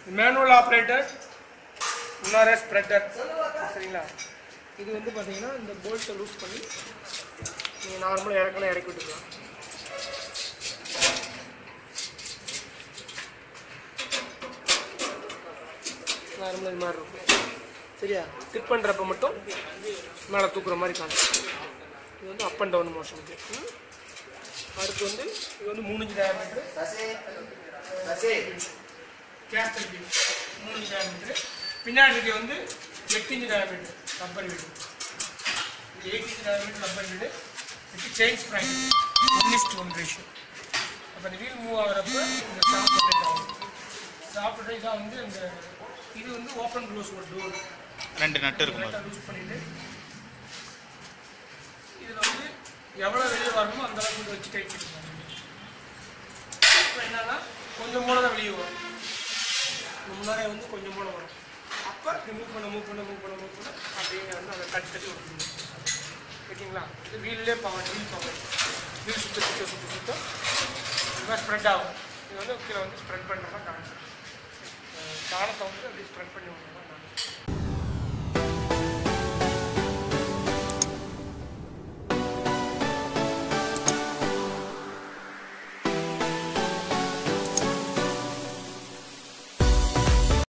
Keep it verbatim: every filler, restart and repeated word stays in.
manual operated Manure Spreader சரிங்களா இது வந்து பாத்தீங்கன்னா இந்த போல்ட்டை லூஸ் பண்ணி நீங்க நார்மலா இறக்கல இறக்கி விட்டுக்கலாம் நார்மலா இந்த மாதிரி இருக்கும் சரியா டிப் பண்றப்ப மட்டும் மேல தூக்குற மாதிரி காணும் இது வந்து அப் அண்ட் டவுன் மோஷனுக்கு அடுத்து வந்து இது வந்து மூணு இன்ச் டயாமீட்டர் சசே சசே கேஸ்டர் பீம் மூணு இன்ச் டயாமீட்டர் பின்னாடி இது வந்து எட்டு இன்ச் டயாமீட்டர் ரப்பர் வீடு இது எட்டு இன்ச் டயாமீட்டர் ரப்பர் வீடு இது chain spring one is to one ratio அப்போ இந்த வீல் மூவ் ஆகிறப்ப இந்த சாஃப்ட் ரொட்டேட் ஆகும் சாஃப்ட் ரொட்டேட் தான் வந்து இந்த இது வந்து ஓப்பன் க்ளோஸ் ஒரு டோர் ரெண்டு நட்டு இருக்கும் லூஸ் பண்ணிட்டு இதில் வந்து எவ்வளோ வெளியே வரணுமோ அந்த அளவுக்கு வச்சு டைட் பண்ணிக்கலாம் இப்போ என்னன்னா கொஞ்சம் மூளை தான் வெளியே வரும் முன்னாடியே வந்து கொஞ்சம் மூளை வரும் அப்போ மூவ் பண்ண மூவ் பண்ண மூவ் பண்ண மூவ் பண்ண அப்படியே வந்து அதை கட்டி தட்டி விட்டுருங்க ஓகேங்களா இது வீல்லே பவர் வீல் பவர் வீல் சுத்த சுத்த சுத்த சுத்த இது மாதிரி ஸ்ப்ரெட் ஆகும் இது வந்து கீழே வந்து ஸ்ப்ரெட் பண்ணுறதா காமிச்சு